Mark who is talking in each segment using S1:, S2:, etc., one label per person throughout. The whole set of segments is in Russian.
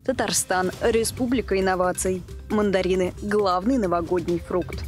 S1: Татарстан – республика инноваций. Мандарины – главный новогодний фрукт.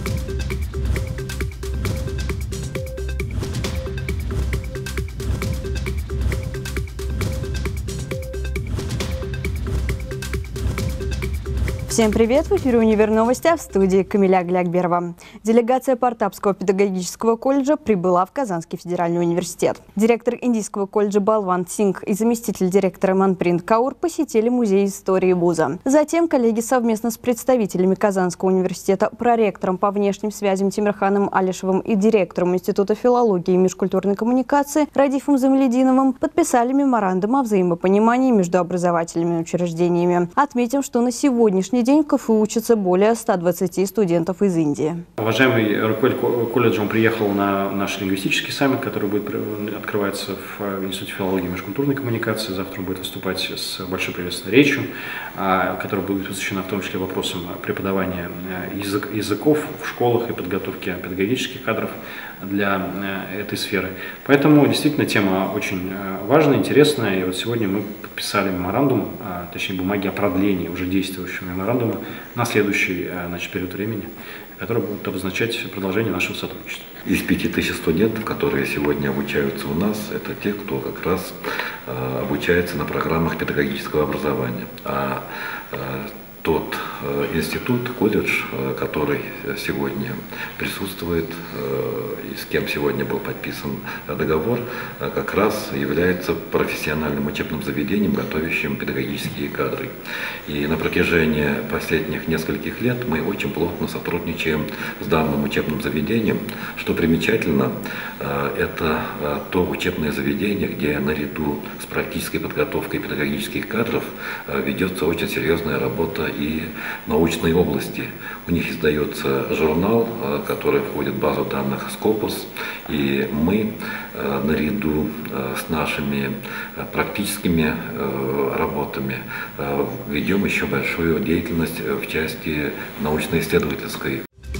S2: Всем привет! В эфире «Универ Новости», а в студии Камиля Глякберова. Делегация Партапского педагогического колледжа прибыла в Казанский федеральный университет. Директор Индийского колледжа Балвант Сингх и заместитель директора Манпринт Каур посетили музей истории вуза. Затем коллеги совместно с представителями Казанского университета, проректором по внешним связям Тимирханом Алишевым и директором Института филологии и межкультурной коммуникации Радифом Замалединовым подписали меморандум о взаимопонимании между образовательными учреждениями. Отметим, что на сегодняшний день в КФУ учатся более 120 студентов из Индии.
S3: Уважаемый руководитель колледжа, он приехал на наш лингвистический саммит, который будет открываться в Институте филологии и межкультурной коммуникации. Завтра он будет выступать с большой приветственной речью, которая будет посвящена в том числе вопросам преподавания языков в школах и подготовки педагогических кадров для этой сферы. Поэтому действительно тема очень важная, интересная. И вот сегодня мы подписали меморандум, точнее бумаги о продлении уже действующего меморандума на следующий период времени, который будет обозначать продолжение нашего сотрудничества.
S4: Из 5000 студентов, которые сегодня обучаются у нас, это те, кто как раз обучается на программах педагогического образования. Тот институт, колледж, который сегодня присутствует и с кем сегодня был подписан договор, как раз является профессиональным учебным заведением, готовящим педагогические кадры. И на протяжении последних нескольких лет мы очень плотно сотрудничаем с данным учебным заведением. Что примечательно, это то учебное заведение, где наряду с практической подготовкой педагогических кадров ведется очень серьезная работа и в научной области. У них издается журнал, который входит в базу данных Scopus, и мы наряду с нашими практическими работами ведем еще большую деятельность в части научно-исследовательской.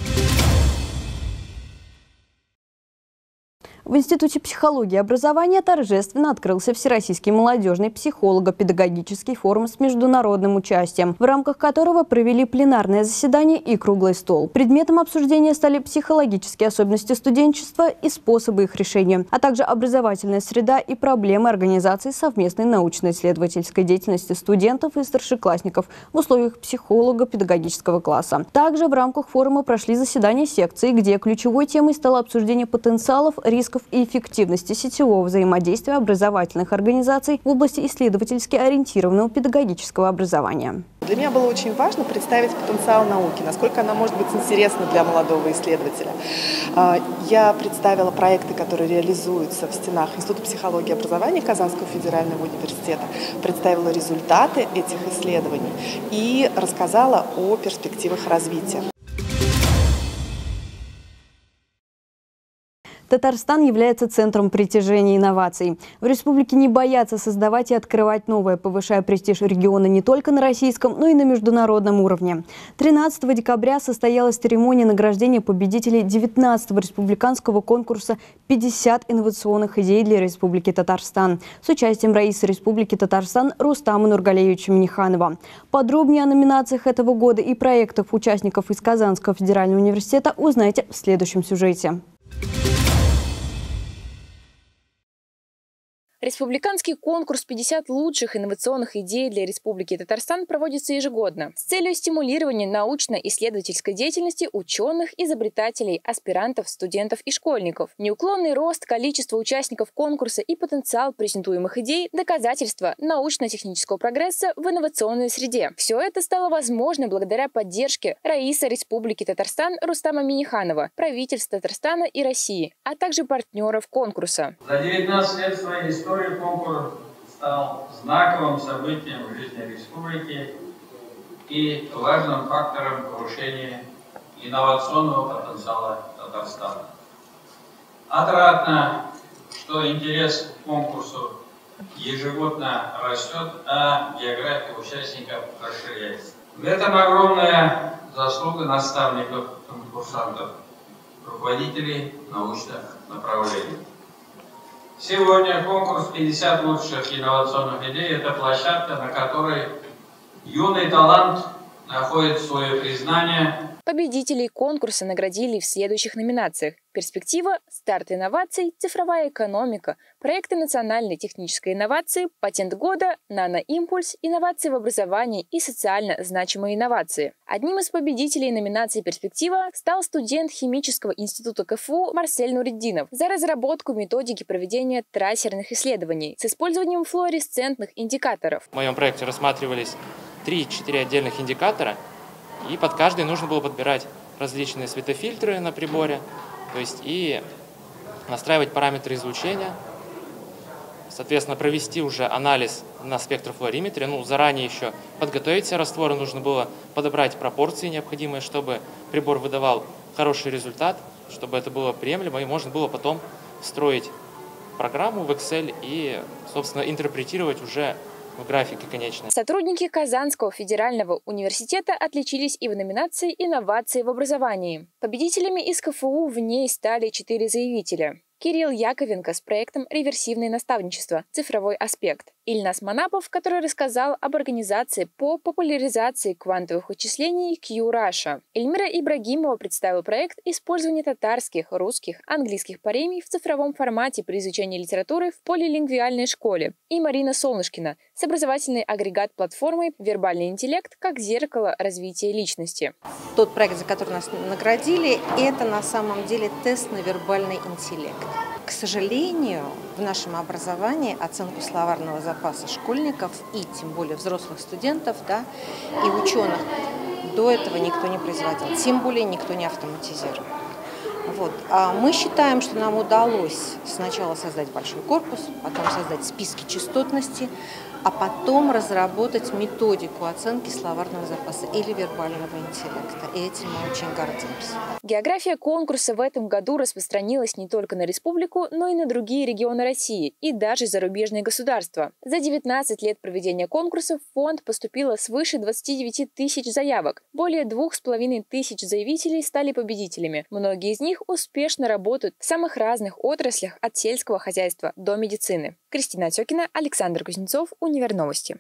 S2: В Институте психологии и образования торжественно открылся Всероссийский молодежный психолого-педагогический форум с международным участием, в рамках которого провели пленарное заседание и круглый стол. Предметом обсуждения стали психологические особенности студенчества и способы их решения, а также образовательная среда и проблемы организации совместной научно-исследовательской деятельности студентов и старшеклассников в условиях психолого-педагогического класса. Также в рамках форума прошли заседания секций, где ключевой темой стало обсуждение потенциалов, рисков и эффективности сетевого взаимодействия образовательных организаций в области исследовательски ориентированного педагогического образования.
S5: Для меня было очень важно представить потенциал науки, насколько она может быть интересна для молодого исследователя. Я представила проекты, которые реализуются в стенах Института психологии и образования Казанского федерального университета, представила результаты этих исследований и рассказала о перспективах развития.
S2: Татарстан является центром притяжения инноваций. В республике не боятся создавать и открывать новое, повышая престиж региона не только на российском, но и на международном уровне. 13 декабря состоялась церемония награждения победителей 19-го республиканского конкурса «50 инновационных идей для Республики Татарстан» с участием раиса Республики Татарстан Рустама Нургалиевича Миниханова. Подробнее о номинациях этого года и проектах участников из Казанского федерального университета узнаете в следующем сюжете.
S6: Республиканский конкурс «50 лучших инновационных идей для Республики Татарстан» проводится ежегодно с целью стимулирования научно-исследовательской деятельности ученых, изобретателей, аспирантов, студентов и школьников. Неуклонный рост количества участников конкурса и потенциал презентуемых идей – доказательство научно-технического прогресса в инновационной среде. Все это стало возможно благодаря поддержке раиса Республики Татарстан Рустама Миниханова, правительства Татарстана и России, а также партнеров конкурса.
S7: За 19 лет своей истории конкурс стал знаковым событием в жизни республики и важным фактором повышения инновационного потенциала Татарстана. Отрадно, что интерес к конкурсу ежегодно растет, а география участников расширяется. В этом огромная заслуга наставников, конкурсантов, руководителей научных направлений. Сегодня конкурс 50 лучших инновационных идей – это площадка, на которой юный талант находит свое признание.
S6: Победителей конкурса наградили в следующих номинациях: перспектива, старт инноваций, цифровая экономика, проекты национальной технической инновации, патент года, наноимпульс, инновации в образовании и социально значимые инновации. Одним из победителей номинации «Перспектива» стал студент Химического института КФУ Марсель Нуриддинов за разработку методики проведения трассерных исследований с использованием флуоресцентных индикаторов.
S8: В моем проекте рассматривались 3-4 отдельных индикатора, и под каждый нужно было подбирать различные светофильтры на приборе, то есть и настраивать параметры излучения, соответственно, провести уже анализ на спектрофлуориметре, заранее еще подготовить все растворы, нужно было подобрать пропорции необходимые, чтобы прибор выдавал хороший результат, чтобы это было приемлемо, и можно было потом встроить программу в Excel и, собственно, интерпретировать уже в графике конечной.
S6: Сотрудники Казанского федерального университета отличились и в номинации «Инновации в образовании». Победителями из КФУ в ней стали 4 заявителя. Кирилл Яковенко с проектом «Реверсивное наставничество. Цифровой аспект». Ильнас Манапов, который рассказал об организации по популяризации квантовых вычислений Q-Russia. Эльмира Ибрагимова представил проект «Использование татарских, русских, английских паремий в цифровом формате при изучении литературы в полилингвиальной школе». И Марина Солнышкина с образовательной агрегат-платформой «Вербальный интеллект как зеркало развития личности».
S9: Тот проект, за который нас наградили, это на самом деле тест на вербальный интеллект. К сожалению, в нашем образовании оценку словарного запаса школьников и тем более взрослых студентов, и ученых до этого никто не производил, тем более никто не автоматизировал. Мы считаем, что нам удалось сначала создать большой корпус, потом создать списки частотности, а потом разработать методику оценки словарного запаса или вербального интеллекта. И этим мы очень гордимся.
S6: География конкурса в этом году распространилась не только на республику, но и на другие регионы России и даже зарубежные государства. За 19 лет проведения конкурса в фонд поступило свыше 29 тысяч заявок. Более 2500 заявителей стали победителями. Многие из них успешно работают в самых разных отраслях от сельского хозяйства до медицины. Кристина Отекина, Александр Кузнецов, Универновости.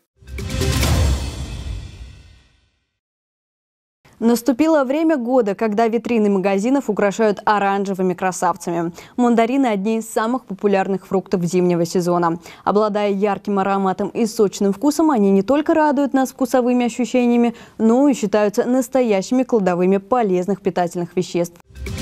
S2: Наступило время года, когда витрины магазинов украшают оранжевыми красавцами. Мандарины – одни из самых популярных фруктов зимнего сезона. Обладая ярким ароматом и сочным вкусом, они не только радуют нас вкусовыми ощущениями, но и считаются настоящими кладовыми полезных питательных веществ.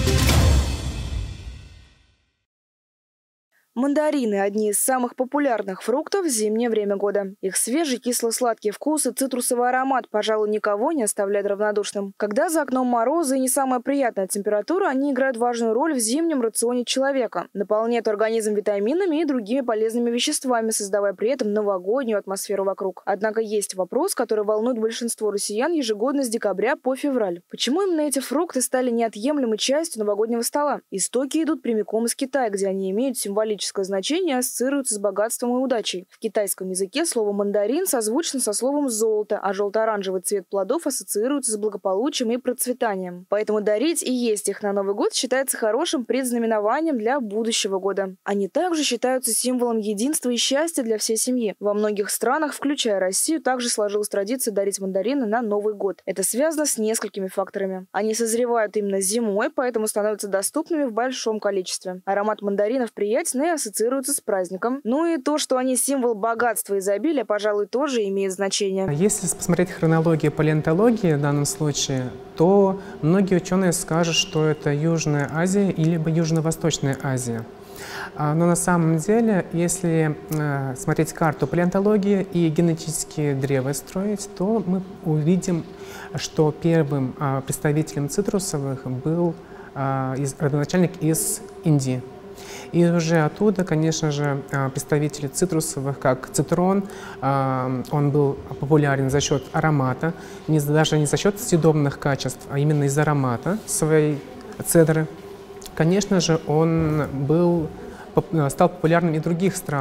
S1: Мандарины – одни из самых популярных фруктов в зимнее время года. Их свежий кисло-сладкий вкус и цитрусовый аромат, пожалуй, никого не оставляют равнодушным. Когда за окном морозы и не самая приятная температура, они играют важную роль в зимнем рационе человека. Наполняют организм витаминами и другими полезными веществами, создавая при этом новогоднюю атмосферу вокруг. Однако есть вопрос, который волнует большинство россиян ежегодно с декабря по февраль. Почему именно эти фрукты стали неотъемлемой частью новогоднего стола? Истоки идут прямиком из Китая, где они имеют символическое значение, ассоциируется с богатством и удачей. В китайском языке слово «мандарин» созвучно со словом «золото», а желто-оранжевый цвет плодов ассоциируется с благополучием и процветанием. Поэтому дарить и есть их на Новый год считается хорошим предзнаменованием для будущего года. Они также считаются символом единства и счастья для всей семьи. Во многих странах, включая Россию, также сложилась традиция дарить мандарины на Новый год. Это связано с несколькими факторами. Они созревают именно зимой, поэтому становятся доступными в большом количестве. Аромат мандаринов приятен и ассоциируются с праздником. Ну и то, что они символ богатства и изобилия, пожалуй, тоже имеет значение.
S10: Если посмотреть хронологию палеонтологии в данном случае, то многие ученые скажут, что это Южная Азия или Южно-Восточная Азия. Но на самом деле, если смотреть карту палеонтологии и генетические древа строить, то мы увидим, что первым представителем цитрусовых был родоначальник из Индии. И уже оттуда, конечно же, представители цитрусовых, как цитрон, он был популярен за счет аромата, даже не за счет съедобных качеств, а именно из аромата своей цедры. Конечно же, он стал популярным и в других странах.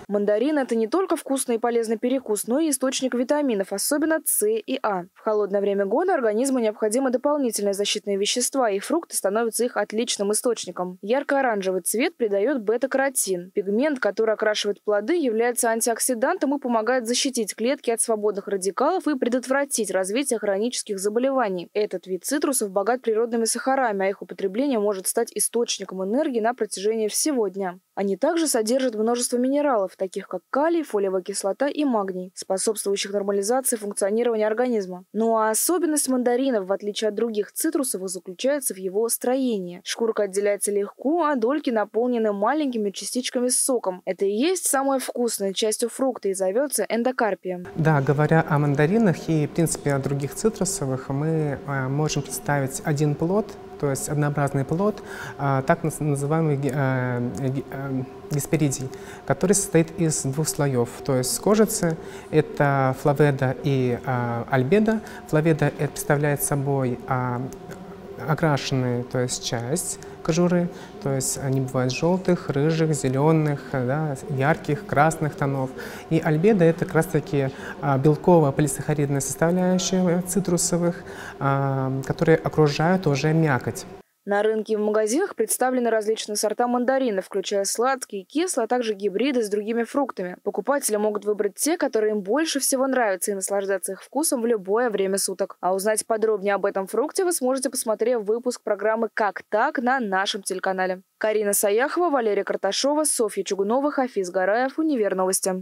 S1: Мандарин – это не только вкусный и полезный перекус, но и источник витаминов, особенно С и А. В холодное время года организму необходимы дополнительные защитные вещества, и фрукты становятся их отличным источником. Ярко-оранжевый цвет придает бета-каротин. Пигмент, который окрашивает плоды, является антиоксидантом и помогает защитить клетки от свободных радикалов и предотвратить развитие хронических заболеваний. Этот вид цитрусов богат природными сахарами, а их употребление может стать источником энергии на протяжении всего дня. Они также содержат множество минералов, таких как калий, фолиевая кислота и магний, способствующих нормализации функционирования организма. Ну а особенность мандаринов, в отличие от других цитрусов, заключается в его строении. Шкурка отделяется легко, а дольки наполнены маленькими частичками с соком. Это и есть самая вкусная частью фрукта и зовется эндокарпием.
S10: Да, говоря о мандаринах и, в принципе, о других цитрусовых, мы можем представить один плод, то есть однообразный плод, так называемый гесперидий, который состоит из двух слоев, то есть кожицы, это флаведа и альбедо. Флаведа представляет собой окрашенную, то есть часть кожуры, то есть они бывают желтых, рыжих, зеленых, да, ярких, красных тонов. И альбедо – это как раз-таки белковая полисахаридная составляющая цитрусовых, которые окружают уже мякоть.
S1: На рынке и в магазинах представлены различные сорта мандаринов, включая сладкие, кислые, а также гибриды с другими фруктами. Покупатели могут выбрать те, которые им больше всего нравятся, и наслаждаться их вкусом в любое время суток. А узнать подробнее об этом фрукте вы сможете, посмотрев выпуск программы «Как так» на нашем телеканале. Карина Саяхова, Валерия Карташова, Софья Чугунова, Хафиз Гараев, Универ Новости.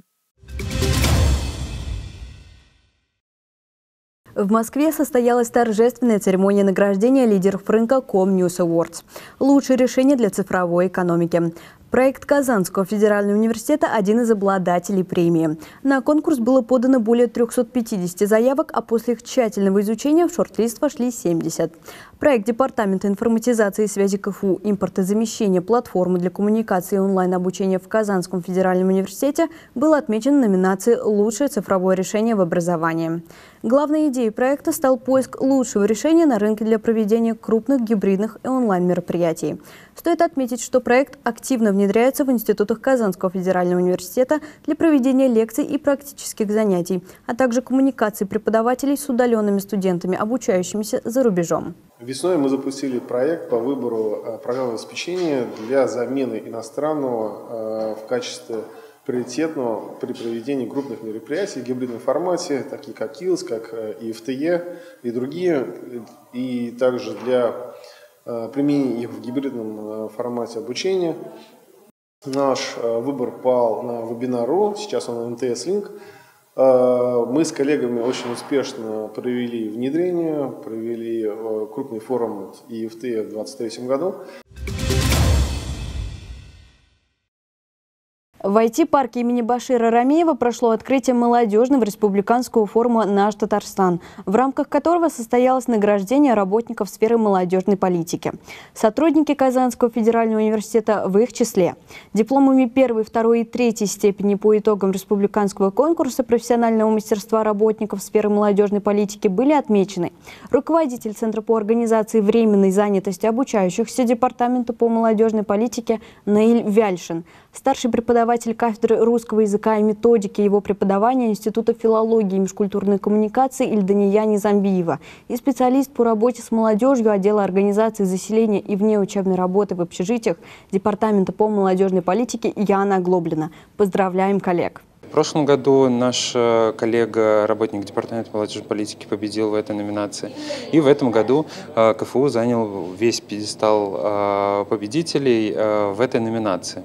S2: В Москве состоялась торжественная церемония награждения лидеров рынка ComNews Awards. Лучшее решение для цифровой экономики. Проект Казанского федерального университета – один из обладателей премии. На конкурс было подано более 350 заявок, а после их тщательного изучения в шорт-лист вошли 70. Проект Департамента информатизации и связи КФУ «Импортозамещение платформы для коммуникации и онлайн-обучения в Казанском федеральном университете» был отмечен в номинации «Лучшее цифровое решение в образовании». Главной идеей проекта стал поиск лучшего решения на рынке для проведения крупных гибридных и онлайн-мероприятий. Стоит отметить, что проект активно внедряется в институтах Казанского федерального университета для проведения лекций и практических занятий, а также коммуникации преподавателей с удаленными студентами, обучающимися за рубежом.
S11: Весной мы запустили проект по выбору программного обеспечения для замены иностранного в качестве приоритетного при проведении крупных мероприятий в гибридном формате, такие как КИЛС, как ИФТЕ и другие, и также для применения их в гибридном формате обучения. Наш выбор пал на Webinar.ru, сейчас он на МТС-линк. Мы с коллегами очень успешно провели внедрение, провели крупный форум ИФТЕ в 2023 году.
S2: В IT-парке имени Башира Рамеева прошло открытие молодежного республиканского форума «Наш Татарстан», в рамках которого состоялось награждение работников сферы молодежной политики. Сотрудники Казанского федерального университета в их числе. Дипломами 1, 2 и 3 степени по итогам республиканского конкурса профессионального мастерства работников сферы молодежной политики были отмечены руководитель Центра по организации временной занятости обучающихся Департамента по молодежной политике Наиль Вяльшин, старший преподаватель кафедры русского языка и методики его преподавания Института филологии и межкультурной коммуникации Ильдания Низамбиева и специалист по работе с молодежью отдела организации заселения и внеучебной работы в общежитиях Департамента по молодежной политике Яна Глоблина. Поздравляем коллег!
S12: В прошлом году наш коллега, работник Департамента молодежной политики, победил в этой номинации. И в этом году КФУ занял весь пьедестал победителей в этой номинации.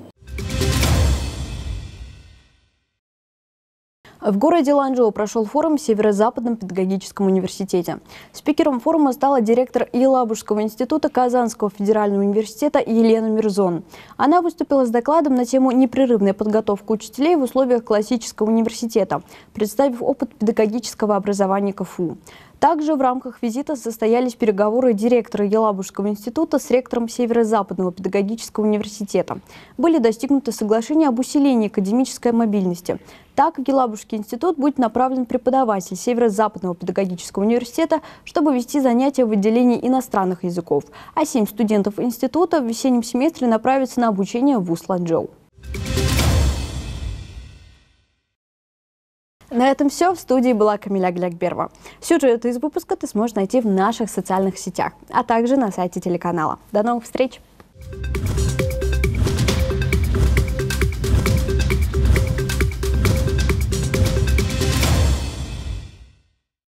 S2: В городе Ланчжоу прошел форум в Северо-Западном педагогическом университете. Спикером форума стала директор Елабужского института Казанского федерального университета Елена Мирзон. Она выступила с докладом на тему «Непрерывная подготовка учителей в условиях классического университета», представив опыт педагогического образования КФУ. Также в рамках визита состоялись переговоры директора Елабужского института с ректором Северо-Западного педагогического университета. Были достигнуты соглашения об усилении академической мобильности. Так, в Елабужский институт будет направлен преподаватель Северо-Западного педагогического университета, чтобы вести занятия в отделении иностранных языков, а 7 студентов института в весеннем семестре направятся на обучение в вуз Ланчжоу. На этом все. В студии была Камиля Глякберова. Сюжет из выпуска ты сможешь найти в наших социальных сетях, а также на сайте телеканала. До новых встреч!